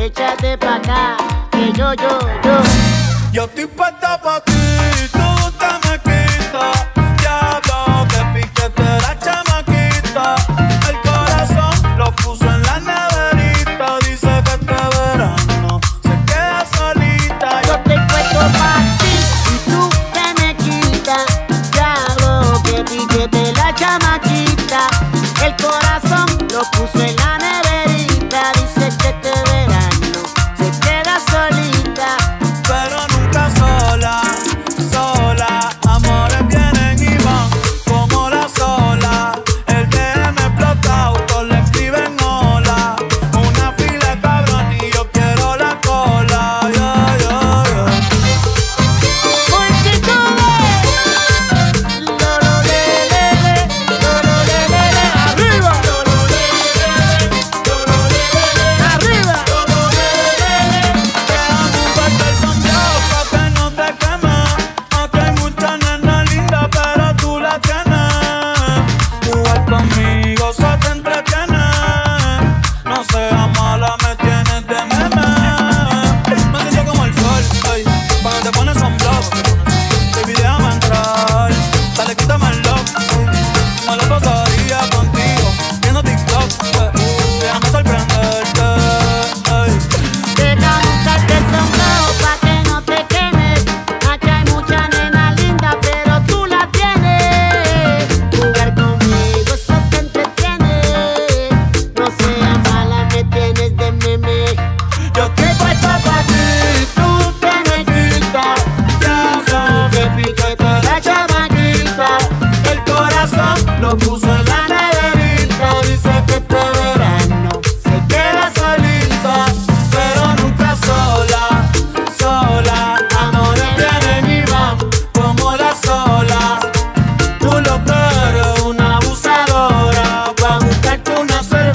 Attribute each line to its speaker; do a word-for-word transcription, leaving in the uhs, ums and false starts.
Speaker 1: échate pa' acá, que yo, yo, yo.
Speaker 2: Yo estoy puesta pa' ti, tú te me quitas. Diablo, que piquete la chamaquita. El corazón lo puso en la neverita. Dice que este verano se queda solita.
Speaker 1: Yo estoy puesto pa' ti y tú te me quitas. Diablo, que piquete la chamaquita. El corazón lo puso en la neverita. Dice que este verano se queda solita.
Speaker 2: Pero nunca sola, sola. Amores vienen y van como la sola. El D M explota, autos le escriben hola. Una fila de cabrón y yo quiero la cola. Yeah, yeah, yeah.
Speaker 1: Multitudes, lolo, le, le, le, lolo, le, le, le, arriba, lolo, le, le, le, lolo, le, le, le, arriba, lolo, le, le, le.
Speaker 2: Déjame usarte el sombrero pa' que no te quemes. Aquí hay muchas nenas lindas, pero tú la tienes. Jugar conmigo se te entretiene. No seas mala, me tienes de meme. Me siento como el sol, ay, cuando te pones sunblock. Baby, déjame entrar, dale, quítame el lock. No lo pasaría contigo, viendo TikTok, eh. Déjame sorprenderte, ay.
Speaker 1: Deja buscarte el sombrero pa' que no te quemes. Aquí hay mucha nena linda, pero tú la tienes. Jugar conmigo eso te entretiene. No seas mala, me tienes de meme.
Speaker 2: Yo estoy puesta pa' ti, tú te me quitas. Diablo, que piquete la chamaquita. El corazón lo puso en la neverita. Dice que este verano se queda solita, pero nunca sola, sola. Amores vienen y van como las olas. Tú lo que eres una abusadora, pa' buscarte una sola.